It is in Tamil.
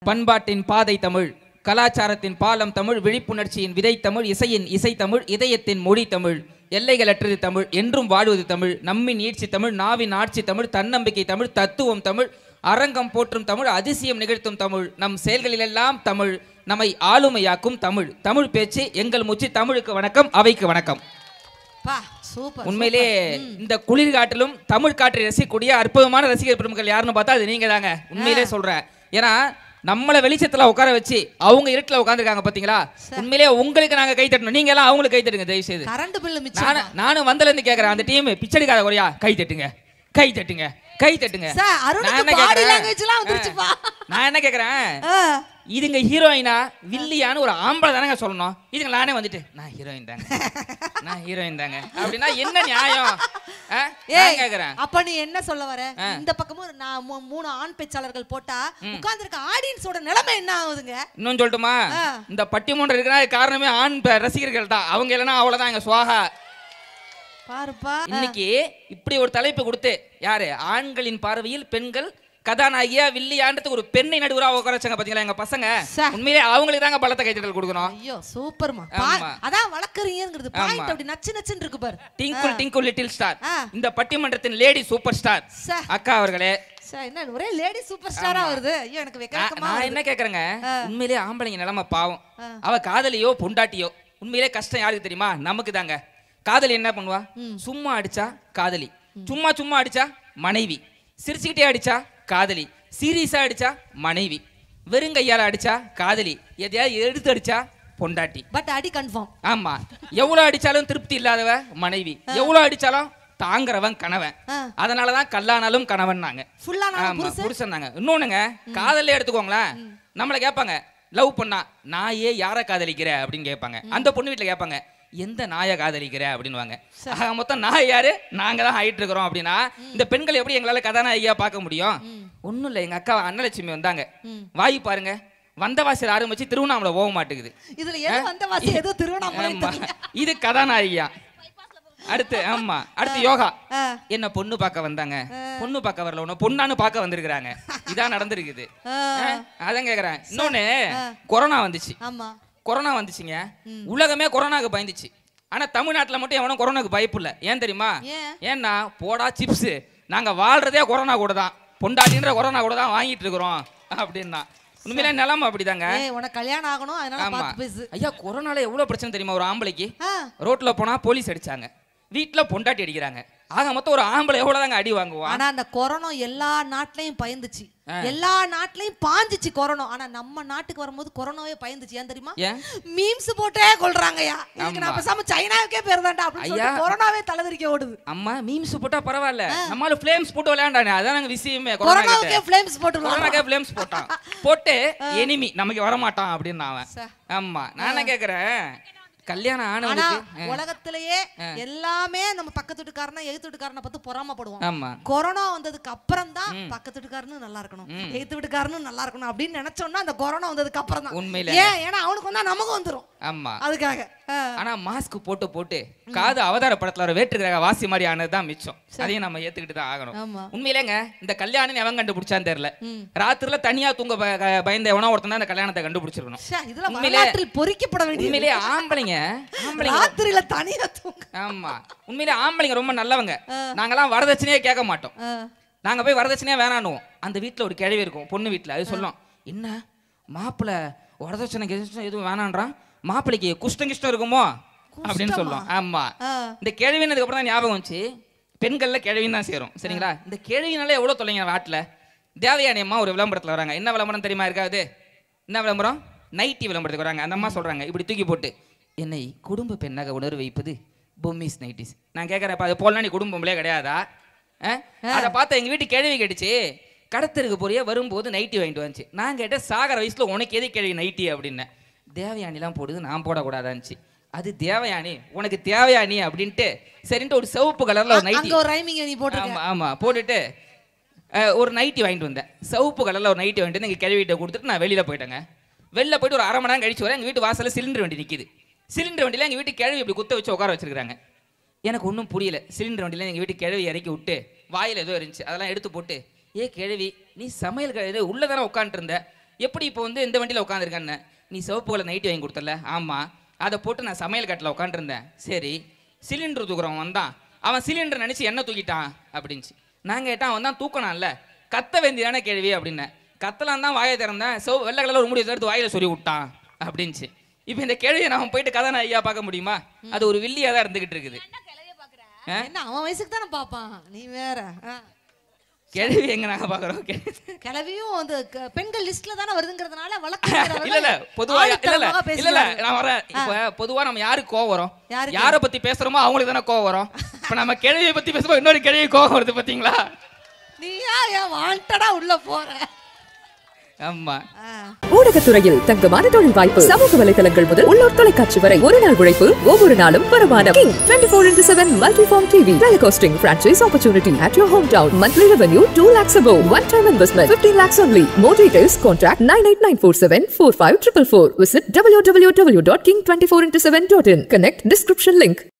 பண்பாட்டின் பாதை தமிழ், கலாச்சாரத்தின் பாலம் தமிழ், விழிப்புணர்ச்சியின் விதை தமிழ், இசையின் இசை தமிழ், இதயத்தின் மொழி தமிழ், எல்லைகளற்றது தமிழ், என்றும் வாழ்வது தமிழ், நம்மின் ஈட்சி தமிழ், நாவின் ஆட்சி தமிழ், தன்னம்பிக்கை தமிழ், தத்துவம் தமிழ், அரங்கம் போற்றும் தமிழ், அதிசயம் நிகழ்த்தும் தமிழ், நம் செயல்களிலெல்லாம் தமிழ், நம்மை ஆளுமையாக்கும் தமிழ். தமிழ் பேச்சு எங்கள் மூச்சு. தமிழுக்கு வணக்கம், அவைக்கு வணக்கம். உண்மையிலே இந்த குளிர் காட்டிலும் தமிழ் காற்றை ரசிக்கக்கூடிய அற்புதமான ரசிகர் பெருமக்கள் யாருன்னு பார்த்தா அது நீங்க தாங்க. உண்மையிலே சொல்றேன். ஏன்னா நம்மளை வெளிச்சத்துல உட்கார வச்சு அவங்க இருட்டுல உட்காந்துருக்காங்க பாத்தீங்களா. உண்மையிலேயே உங்களுக்கு நாங்க கை தட்டணும், நீங்க எல்லாம் அவங்களுக்கு கை தட்டுங்க தயவு செய்து. நானும் வந்தல இருந்து கேக்குறேன், அந்த டீம் பிச்சடிக்காத குறையா கை தட்டுங்க, கை தட்டுங்க, கை தட்டுங்க. நான் என்ன கேக்குறேன், இதுங்க ஹீரோயினா வில்லியான்னு ஒரு ஆம்பளை தானங்க சொல்லணும். இதுங்க நானே வந்துட்டு நான் ஹீரோயின் தாங்க, நான் ஹீரோயின் தாங்க அப்படின்னா என்ன நியாயம் கேக்குறேன். அப்ப நீ என்ன சொல்ல வர? இந்த பக்கமும் நான் 3 ஆண் பேச்சாளர்கள் போட்டா உட்கார்ந்து இருக்க ஆடியன்ஸோட நிலைமை என்ன ஆகுதுங்க? இன்னும் சொல்லட்டுமா, இந்த பட்டிமன்றம் இருக்குன்னா காரணமே ஆண் ரசிகர்கள் தான். அவங்க இல்லைன்னா அவ்வளவுதான் எங்க சுவாகா. இன்னைக்கு இப்படி ஒரு தலைப்பு கொடுத்து யாரு ஆண்களின் பார்வையில் பெண்கள் கதாநாயகியா வில்லியான்றதுக்கு ஒரு பெண்ணை நடுவரா உட்கார வச்சாங்க பாத்தீங்களா எங்க பசங்க. உண்மையிலே அவங்களுக்கு தாங்க பலத்த கைத்தட்டல் கொடுக்கணும். ஐயோ சூப்பர்மா, அதான் வளர்க்கறீங்கிறது பாயிண்ட். அப்படி நச்சு நச்சுன்னு இருக்கு பாரு. டிங்கிள் டிங்கிள் லிட்டில் ஸ்டார், இந்த பட்டிமன்றத்தின் லேடி சூப்பர் ஸ்டார் அக்கா அவர்களே. என்ன ஒரே லேடி சூப்பர் ஸ்டாரா வருது? ஐயோ எனக்கு வெக்கமா. நான் என்ன கேக்குறேங்க, உண்மையிலே ஆம்பளைங்க நிலைமை பாவம். அவ காதலியோ பொண்டாட்டியோ உண்மையிலே கஷ்டம் யாருக்கு தெரியுமா? நமக்கு தாங்க. காதலி என்ன பண்ணுவா? சும்மா அடிச்சா காதலி, சும்மா சும்மா அடிச்சா மனைவி, சிரிச்சுக்கிட்டே அடிச்சா காதலி, சீரியஸா அடிச்சா மனைவி, வெறுங்கையால அடிச்சா காதலி, எதையாவது எடுத்து அடிச்சா பொண்டாட்டி. பட் அடி கன்ஃபார்ம். ஆமா, எவ்வளவு அடிச்சாலும் திருப்தி இல்லாதவ மனைவி, எவ்வளவு அடிச்சாலும் தாங்குறவன் கணவன். அதனாலதான் கல்லானாலும் கணவன் நாங்க, புருஷன் நாங்க. இன்னொன்னுங்க, காதலே எடுத்துக்கோங்களேன். நம்மளை கேட்பாங்க லவ் பண்ணா நான் யாரை காதலிக்கிற அப்படின்னு கேட்பாங்க. அந்த பொண்ணு வீட்டுல கேட்பாங்க எந்த நாயை காதலிக்கிற அப்படின்வாங்க. மொத்தம் நாய் யாரு? நாங்க தான் ஆயிட்டு இருக்கிறோம். அப்படின்னா இந்த பெண்கள் எப்படி எங்களால கதாநாயகியா பார்க்க முடியும்? ஒண்ணும் இல்ல, எங்க அக்கா அன்னலட்சுமி வந்தாங்க. வாய் பாருங்க, வந்தவாசி ஆரம்பிச்சு திருவண்ணாமலை போக மாட்டேங்குது. இது கதாநாயகியா. அடுத்து ஆமா, அடுத்து யோகா. என்ன பொண்ணு பார்க்க வந்தாங்க, பொண்ணு பார்க்க வரல, உன்ன பொண்ணான்னு பார்க்க வந்திருக்காங்க. இதான் நடந்திருக்குது. அதான் கேக்குறேன். இன்னொன்னு, கொரோனா வந்துச்சு. கொரோனா வந்துச்சுங்க, உலகமே கொரோனாக்கு பயந்துச்சு. ஆனா தமிழ்நாட்டில் மட்டும் எவனும் கொரோனாக்கு பயப்பில்லை. ஏன் தெரியுமா? ஏன்னா போடா சிப்ஸ், நாங்க வாழ்றதே கொரோனா கூட தான், பொண்டாட்டின்ற கொரோனா கூட தான் வாங்கிட்டு இருக்கிறோம் அப்படின்னா. உண்மையிலே நிலைமை அப்படிதாங்க. உனக்கு கல்யாணம் ஆகணும், அதனால பார்த்து பேசு. ஐயா, கொரோனால எவ்வளவு பிரச்சனை தெரியுமா? ஒரு ஆம்பளைக்கு ரோட்ல போனா போலீஸ் அடிச்சாங்க, வீட்டுல பொண்டாட்டி அடிக்கிறாங்க. ஆக மொத்தம் ஒரு ஆம்பளை எவ்வளவுதாங்க அடி வாங்குவான். ஆனா அந்த கொரோனா எல்லா நாட்டிலையும் பயந்துச்சு, எல்லா நாட்டிலையும் பாஞ்சிச்சு கொரோனா. ஆனா நம்ம நாட்டுக்கு வரும்போது கொரோனாவே பயந்துச்சு. ஏன் தெரியுமா? மீம்ஸ் போட்டே கொல்றாங்கயா. இதுக்கு நான் பேசாம சைனாவுக்கே பேர்தான்டா அப்படின்னு சொல்லிட்டு கொரோனாவே தலைதறிக்க ஓடுது. அம்மா மீம்ஸ் போட்டா பரவாயில்ல, நம்மால ஃப்ளேம்ஸ் போட்டு விளையாண்டானே, அதான் நாங்க விஷயமே. கொரோனாவுக்கே ஃப்ளேம்ஸ் போட்டு, கொரோனாக்கே ஃப்ளேம்ஸ் போட்டான், போட்டு எனிமி நமக்கு வர மாட்டான் அப்படின்னு அவன். ஆமா, நான் என்ன கேக்குறேன், கல்யாணம் ஆனவனுக்கு உலகத்திலேயே எல்லாமே நம்ம பக்கத்து வீட்டுக்காரனா எதிர்த்து வீட்டுக்காரனை பார்த்து பொறாமப்படுவோம். கொரோனா வந்ததுக்கு அப்புறம் தான் பக்கத்து வீட்டுக்காரனும் நல்லா இருக்கணும், எதிர்த்து வீட்டுக்காரனும் நல்லா இருக்கணும் அப்படின்னு நினைச்சோம்னா அந்த கொரோனா வந்ததுக்கு அப்புறம் தான் உண்மையிலே. ஏன்னா அவனுக்கு வந்தா நமக்கு வந்துரும். ஆமா, அதுக்காக. ஆனா மாஸ்க் போட்டு போட்டு காது அவதார படத்துல ஒரு வேற்றுக்கிற வாசி மாதிரி ஆனதுதான் மிச்சம். அதையும் நம்ம ஏத்துக்கிட்டு தான் ஆகணும். உண்மையிலேங்க இந்த கல்யாணம் எவன் கண்டுபிடிச்சான்னு தெரியல. ராத்திரில தனியா தூங்க பயந்த எவனோ ஒருத்தன் தான் இந்த கல்யாணத்தை கண்டுபிடிச்சிருக்கணும். உண்மையிலே ஆம்பளைங்க ராத்திரில தனியா தூங்க. ஆமா, உண்மையிலே ஆம்பளைங்க ரொம்ப நல்லவங்க. நாங்கெல்லாம் வரதட்சணையே கேட்க மாட்டோம். நாங்க போய் வரதட்சணையே வேணானுவோம். அந்த வீட்டுல ஒரு கிழவி இருக்கும், பொண்ணு வீட்டுல. அது சொல்லும், என்ன மாப்பிள்ள வரதட்சணை எதுவும் வேணான்றான், மாப்பிள்ளைக்கு குஷ்டம் கிஷ்டம் இருக்குமோ அப்படின்னு சொல்லுவோம். ஆமா, இந்த கேள்வினதுக்கு அப்புறம் தான் ஞாபகம் வந்துச்சு, பெண்கள்ல கேள்வின்னு தான் சேரும். சரிங்களா? இந்த கேள்வினால எவ்வளவு தொலைங்க நாட்டுல. தேவயானி அம்மா ஒரு விளம்பரத்துல வராங்க. என்ன விளம்பரம் தெரியுமா? இருக்காது. என்ன விளம்பரம்? நைட்டி விளம்பரத்துக்கு வராங்க. அந்த அம்மா சொல்றாங்க, இப்படி தூக்கி போட்டு, என்னை குடும்ப பெண்ணாக உணர்வு வைப்பது பொம்மிஸ் நைட்டிஸ். நான் கேட்கறேன், அது போல நீ குடும்பம்லே கிடையாதா? அதை பார்த்து எங்க வீட்டு கேள்வி கேட்டுச்சு, கடத்தருக்கு போறியே வரும்போது நைட்டி வாங்கிட்டு வந்துச்சு. நான் கேட்டேன், சாகர வயசுல உனக்கு எது கேள்வி நைட்டி அப்படின்னு. தேவயானிலாம் போடுது, நான் போடக்கூடாதான்ச்சு. அது தேவயானி, உனக்கு தேவயானி அப்படின்ட்டு சரின்ட்டு ஒரு சிவப்பு கலர்ல ஒரு நைட்டி, ஆமா போட்டுட்டு ஒரு நைட்டி வாங்கிட்டு வந்தேன். சிவப்பு கலர்ல ஒரு நைட்டி வாங்கிட்டு வந்து எங்க கிழவிட்ட கொடுத்துட்டு நான் வெளியில போயிட்டேங்க. வெளில போயிட்டு ஒரு அரை மணி நேரம் கழிச்சு வரேன், எங்க வீட்டு வாசல்ல சிலிண்டர் வண்டி நிக்குது. சிலிண்டர் வண்டியில எங்க வீட்டு கிழவி இப்படி குத்த வச்சு உட்கார வச்சிருக்காங்க. எனக்கு ஒன்றும் புரியல. சிலிண்டர் வண்டியில எங்க வீட்டு கிழவி இறக்கி விட்டு வாயில ஏதோ இருந்துச்சு, அதெல்லாம் எடுத்து போட்டு, ஏ கிழவி நீ சமையல் கடையில் உள்ளதானே உட்காந்துட்டு இருந்த, எப்படி இப்போ வந்து இந்த வண்டியில் உட்காந்துருக்கேன்னு. நீ சிவப்பு கலர் நைட்டி வாங்கி கொடுத்தல. ஆமாம், அதை போட்டு நான் சமையல் கட்டில் உட்காந்துருந்தேன். சரி, சிலிண்டர் தூக்குறவன் வந்தான், அவன் சிலிண்டர் நினச்சி என்ன தூக்கிட்டான் அப்படின்ச்சு. நான் கேட்டான், அவன் தான் தூக்கணான்ல, கத்த வேண்டியதானே கேள்வி அப்படின்னேன். கத்தலாம் தான் வாயை திறந்தேன், வெள்ளை கலர் ஒரு முடி எடுத்து வாயில் சொல்லி விட்டான் அப்படின்ச்சு. இப்போ இந்த கேள்வியை நான் போயிட்டு கதை ஐயா பார்க்க முடியுமா? அது ஒரு வில்லியாக தான் இருந்துகிட்டு இருக்குது. என்ன அவன் வயசுக்கு தானே பார்ப்பான், நீ வேற. கேள்வி எங்க நாங்க பாக்குறோம். கிளவியும் வந்து பெண்கள் லிஸ்ட்ல தானே வருதுங்கிறதுனால வழக்கு இல்ல பொதுவா இல்ல நான் வரேன். இப்ப பொதுவா நம்ம யாருக்கு கோவம் வரும்? யாரை பத்தி பேசுறோமோ அவங்களுக்கு தானே கோவம் வரும். இப்ப நம்ம கேள்வியை பத்தி பேசும்போது இன்னொரு கேள்வி கோவம் வருது பாத்தீங்களா? நீயா ஏன் வாண்டடா உள்ள போற? ஆமா. ஊடகத்துறையில் தங்கமான தொழில் வாய்ப்பு. சமூக வலைதளங்கள் முதல் உள்ளூர் தொலைக்காட்சி வரை ஒரு நாள் உழைப்பு, ஒவ்வொரு நாளும் வருமானம். King 24/7 Multiform TV Telecasting Franchise Opportunity at your hometown. Monthly revenue 2 lakhs above. One-time investment 15 lakhs only. More details contact 98947 45444. Visit www.king24/7.in. Connect description link.